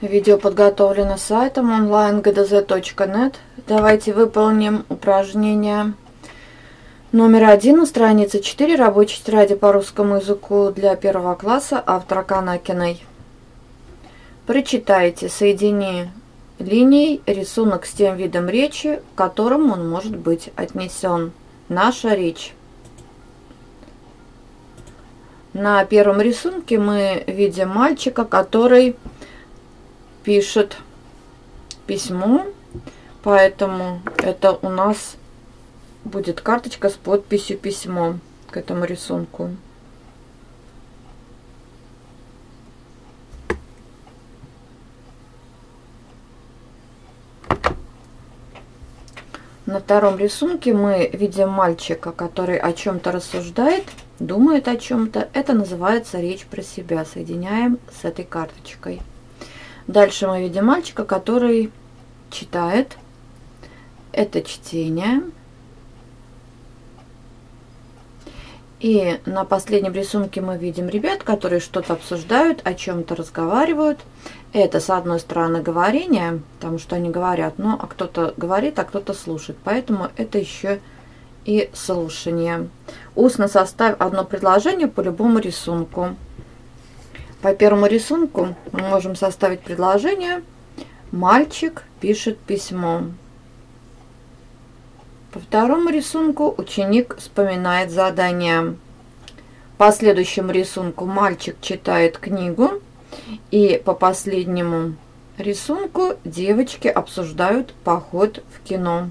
Видео подготовлено сайтом online.gdz.net. Давайте выполним упражнение номер 1 на странице 4 рабочей тетради по русскому языку для 1 класса автора Канакиной. Прочитайте, соедини линией рисунок с тем видом речи, к которому он может быть отнесен. Наша речь. На первом рисунке мы видим мальчика, который пишет письмо, поэтому это у нас будет карточка с подписью «Письмо» к этому рисунку. На втором рисунке мы видим мальчика, который о чем-то рассуждает, думает о чем-то. Это называется речь про себя. Соединяем с этой карточкой. Дальше мы видим мальчика, который читает. Это чтение. И на последнем рисунке мы видим ребят, которые что-то обсуждают, о чем-то разговаривают. Это, с одной стороны, говорение, потому что они говорят, но кто-то говорит, а кто-то слушает. Поэтому это еще и слушание. Устно составь одно предложение по любому рисунку. По первому рисунку мы можем составить предложение «Мальчик пишет письмо». По второму рисунку ученик вспоминает задание. По следующему рисунку мальчик читает книгу. И по последнему рисунку девочки обсуждают поход в кино.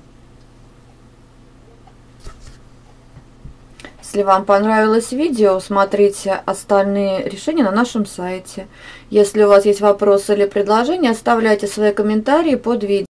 Если вам понравилось видео, смотрите остальные решения на нашем сайте. Если у вас есть вопросы или предложения, оставляйте свои комментарии под видео.